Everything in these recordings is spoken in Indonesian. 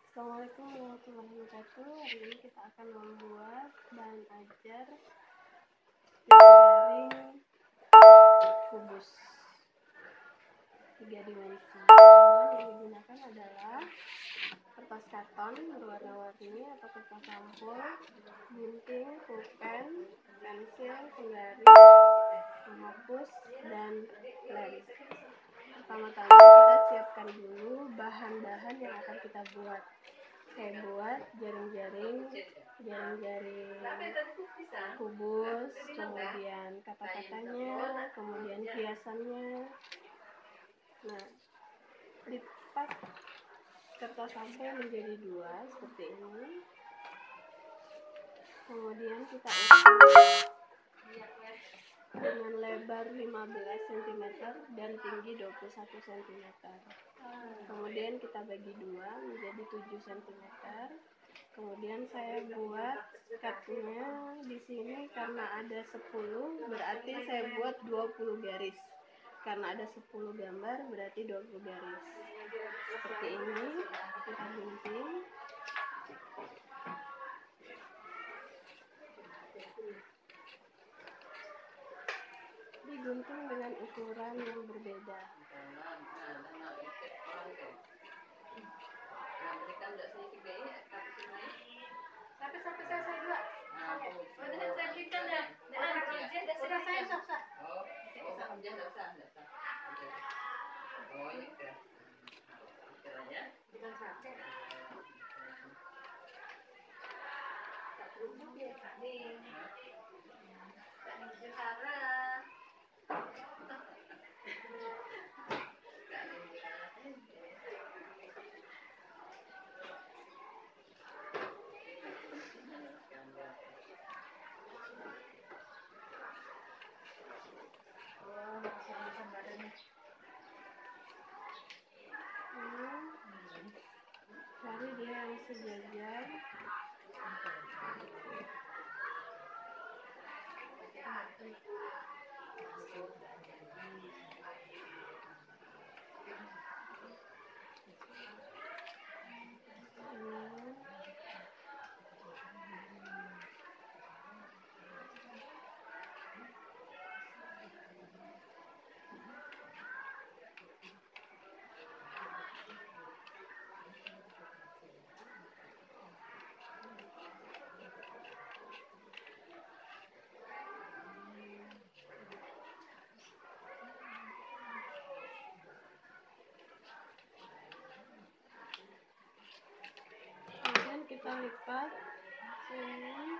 Assalamualaikum warahmatullahi wabarakatuh. Hari ini kita akan membuat bahan ajar jaring kubus 3 dimensi. Bahan yang digunakan adalah kertas karton berwarna-warni atau kertas sampul, gunting, pulpen, pensil, penggaris, penghapus, dan lem. Pertama-tama kita siapkan dulu bahan-bahan yang akan kita buat. Saya buat jaring-jaring kubus, kemudian kata-katanya, kemudian hiasannya. Nah, lipat kertas sampul menjadi 2 seperti ini. Kemudian kita ukur dengan lebar 15 cm dan tinggi 21 cm. Kemudian kita bagi 2 menjadi 7 cm. Kemudian saya buat skatnya di sini karena ada 10, berarti saya buat 20 garis. Karena ada 10 gambar berarti 20 garis. Seperti ini kita gunting. Digunting dengan ukuran yang berbeda. Cari dia yang sejajar. Kemudian kita lipat sini.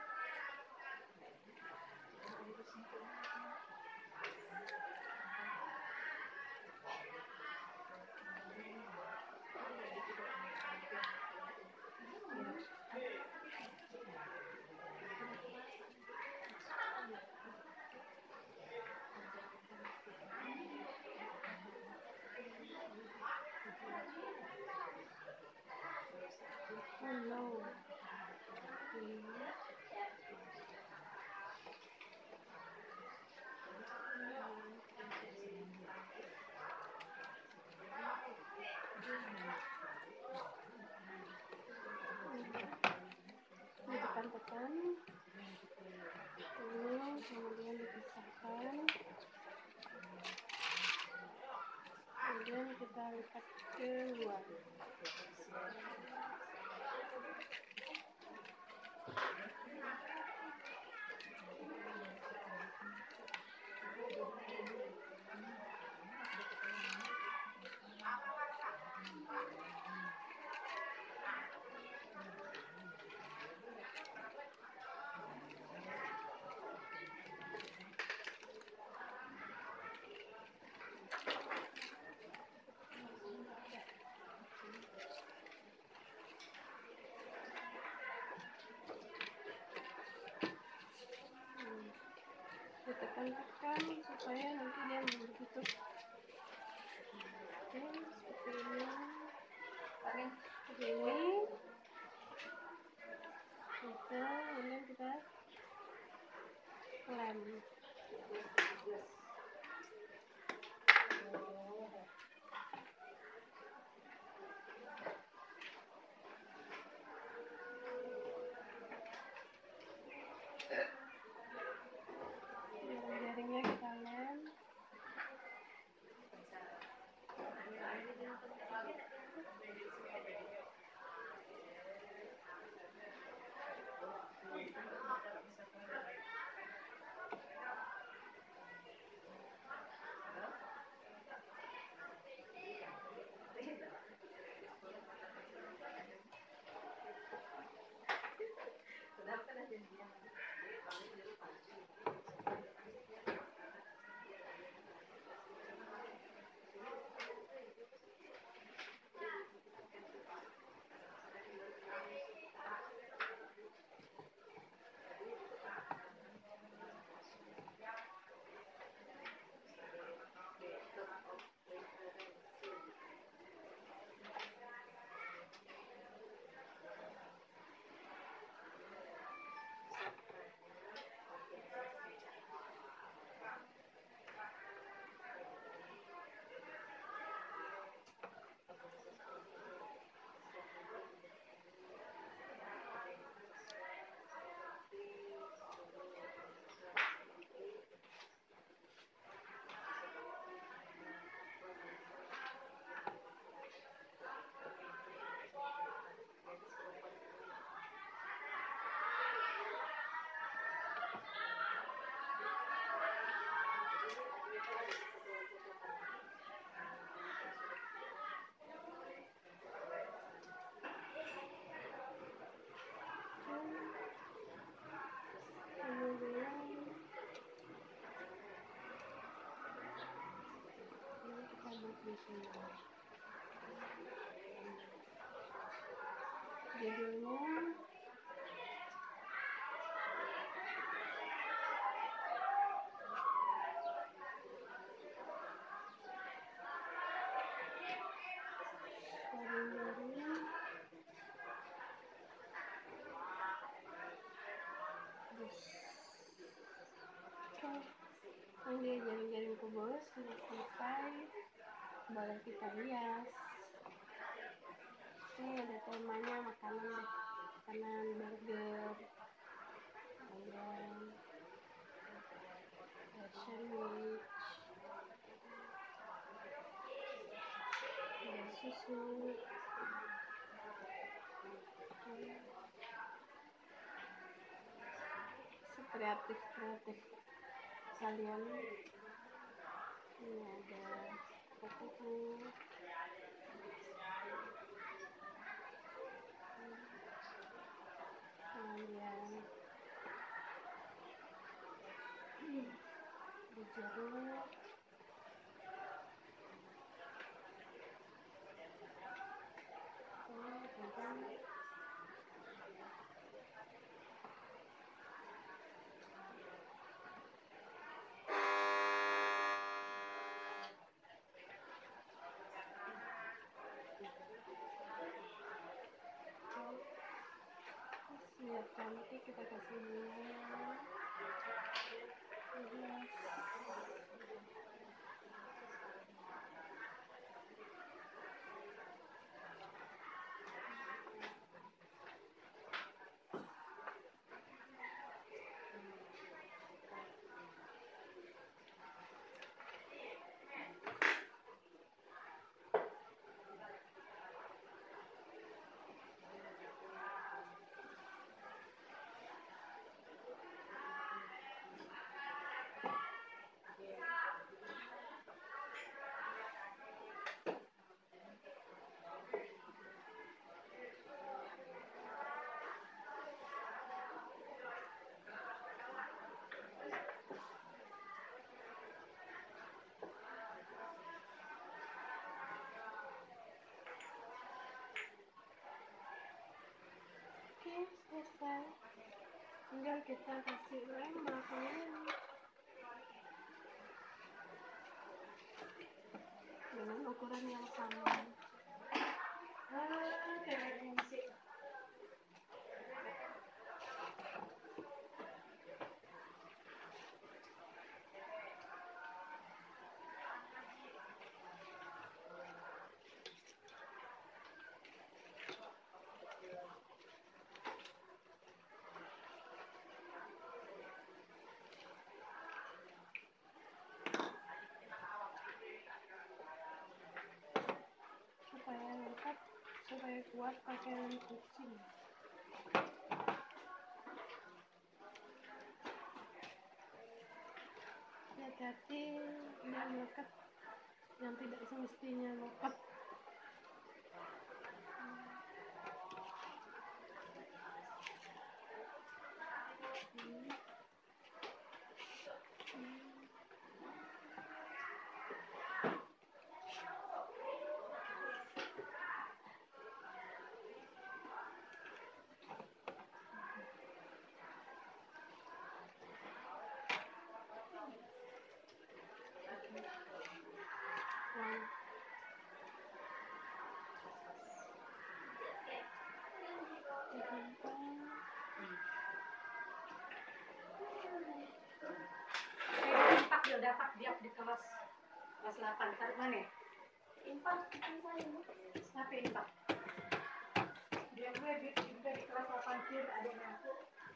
Ditekan-tekan ini, kemudian dipisahkan, kemudian kita lipat keluar. Ditekan-tekan supaya nanti dia membentuk. Oke, seperti ini. Seperti ini. Kemudian kita lem. di sini. Judulnya yang dia jaring-jaring kubus sudah selesai, boleh kita hias. Ini ada temanya makanan burger, ayam, sandwich, ada susu, kreatif kalian. Ini ada kopi, kemudian di jeruk, lihat cantik, kita kasih bunga. Oke, selesai. Tinggal kita kasih lem belakangnya dengan ukuran yang sama. Supaya lengkap, supaya kuat pakai lem kucing. Hati-hati dia melekat yang tidak semestinya melekat. Dapat dia di kelas 8 tarik mana? Impak sampai impak. Dia gue juga di kelas 8 kir ada aku.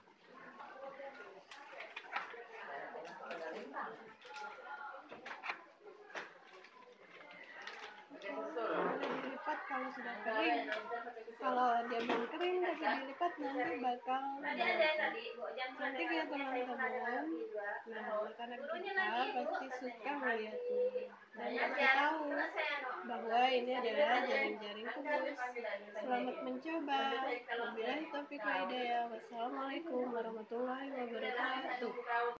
Boleh dilipat kalau sudah kering. Kalau dia belum kering tapi dilipat nanti bakal cantik ya teman-teman. Nah, anak-anak kita pasti suka melihatnya dan pasti tahu bahwa ini adalah jaring-jaring kubus. Selamat mencoba. Wabillahi taufiq wal hidayah. Wassalamualaikum warahmatullahi wabarakatuh.